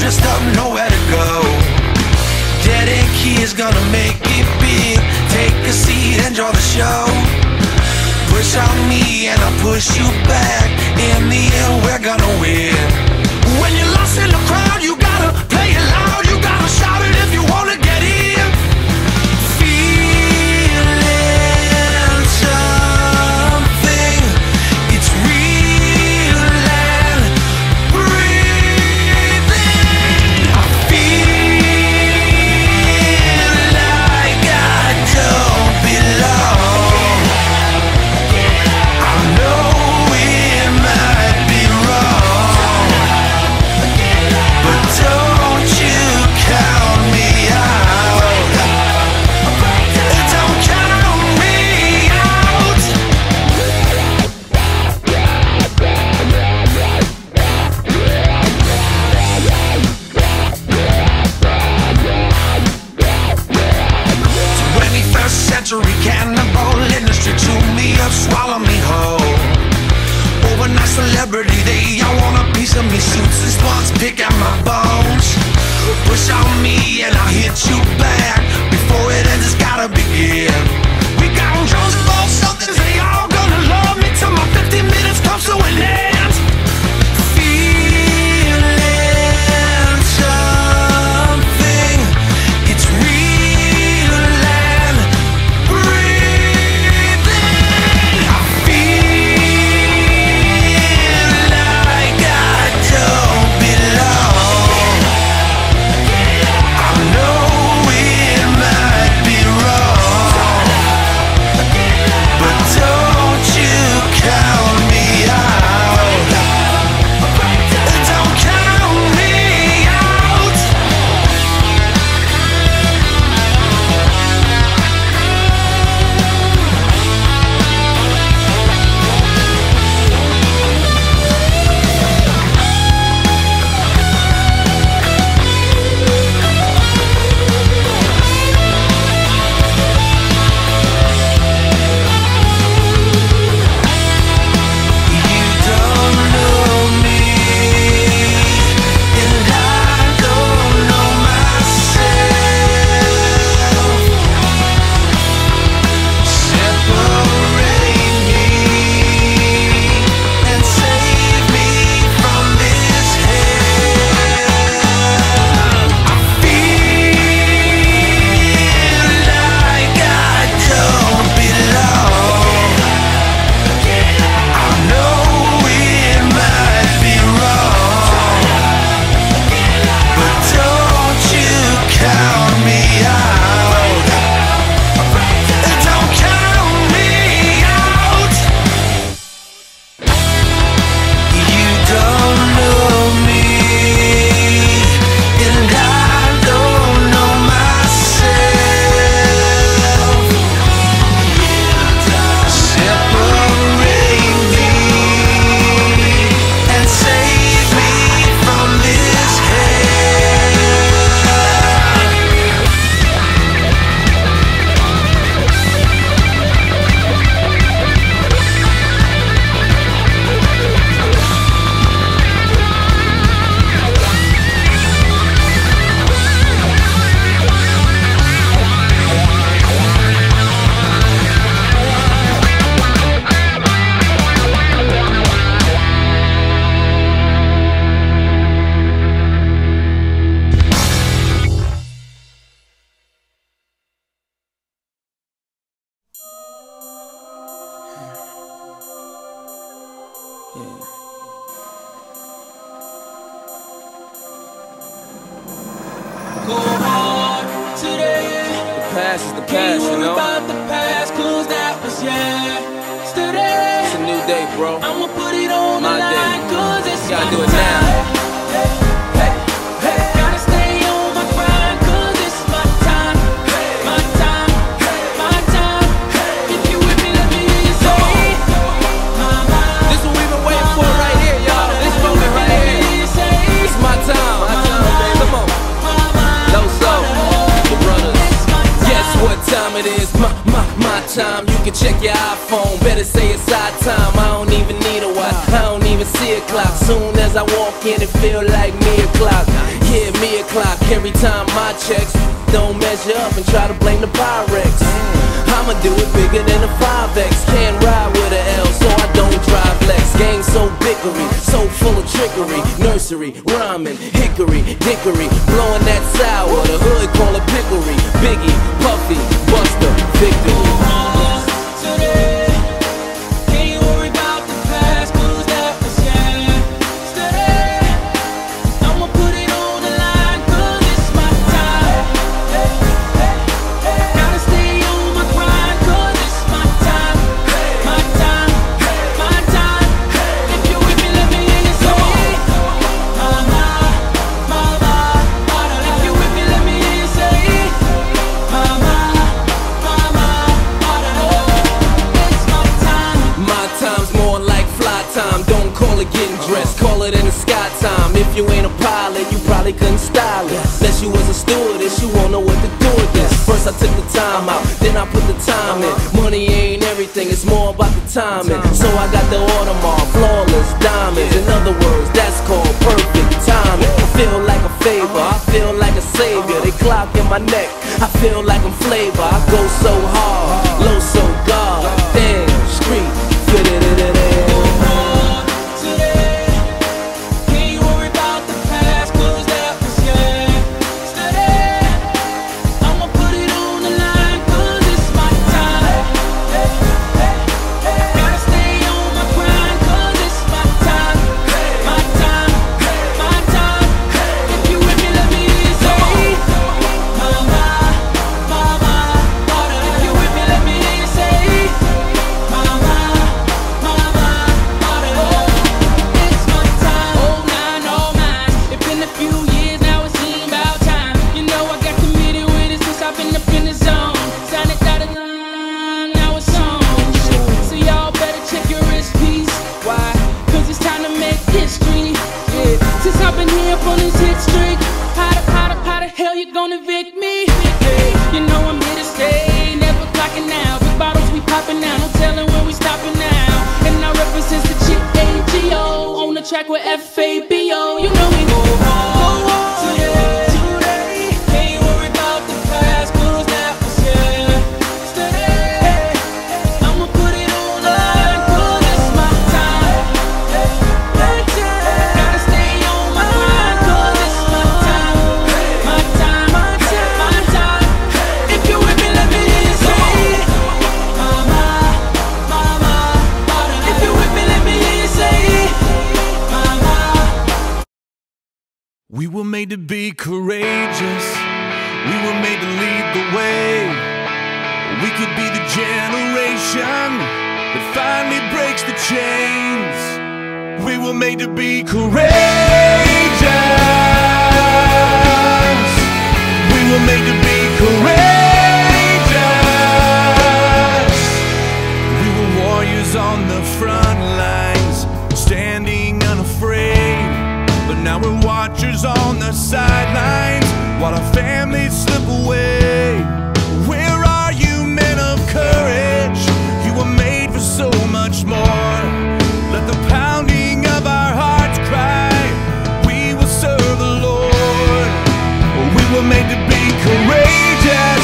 just up, nowhere to go. Dead end key is gonna make it big. Take a seat, enjoy the show. Push on me and I'll push you back. In the end, we're gonna win. When you're lost in the crowd, you gotta play it loud. You gotta shout it if you wanna get in. Feeling something, it's real and breathing. I feel like I don't belong. I know it might be wrong, but don't you count me out. Don't count me out. Twenty-first century cannibal industry, chew me up, swallow me whole. Overnight celebrity, they all want a piece of me. Suits and spots, pick at my bones. Push on me and I'll hit you back. Before it ends, it's gotta begin. We got Jones and both somethings, they all gonna love me till my 15 minutes comes to an end. Feeling something, it's real and breathing. I feel like I don't belong. I know it might be wrong, but don't you count me out. Don't count me out. You don't know me, and I don't know myself. Separate me and save me from this hell. I feel like I don't belong. I know it might be wrong, but don't you count me out. Don't count me out. You don't know me, and I don't know myself. Separate me and save me from this hell. Go hard today. The past is the Can't past, you worry know? about the past, cause that was yesterday. It's a new day, bro. I'ma put it on the My day. line, cause it's Gotta my do it time. now. Hey, hey, hey. Gotta stay on my grind, cause it's my time. My time, my time. If you with me, let me hear you say This what we've been waiting for right here, y'all. This moment right here. It's my time. Come on. Low soul, the brothers. Guess what time it is, my time. You can check your iPhone, better say it's our time. I don't even need a watch, I don't even see a clock. Soon as I walk in, it feel like me o'clock. Yeah, me o'clock. Every time my checks don't measure up and try to blame the Pyrex. I'ma do it bigger than a 5X. Can't ride with a L, so I don't drive Lex. Game so bickery, so full of trickery. Nursery, rhyming, hickory, dickory, blowing that sour. The hood call it picklery. Biggie, Puffy, Buster, victory. If you ain't a pilot, you probably couldn't style it. Unless you was a stewardess, you won't know what to do with this. First I took the time out, then I put the time in. Money ain't everything, it's more about the timing. So I got the Audemars, flawless diamonds. In other words, that's called perfect timing. I feel like a favor, I feel like a savior. They clock in my neck, I feel like I'm flavor. I go so hard, low so God. Damn, street, fit it. Track with Fabo, you know we go hard today. Can't worry about the past, 'cause that was yesterday. I'ma put it on the line, 'cause it's my time. Gotta stay on my grind, 'cause it's my time. My time, my time, my time. If you with me, let me hear you say, mama. If you with me, let me hear you say, we were made to be courageous. We were made to lead the way. We could be the generation that finally breaks the chains. We were made to be courageous. We were made to be courageous. We were warriors on the front lines, standing unafraid. But now we're watchers on the sidelines while our families slip away. Where are you, men of courage? You were made for so much more. Let the pounding of our hearts cry, we will serve the Lord. We were made to be courageous.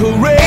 career.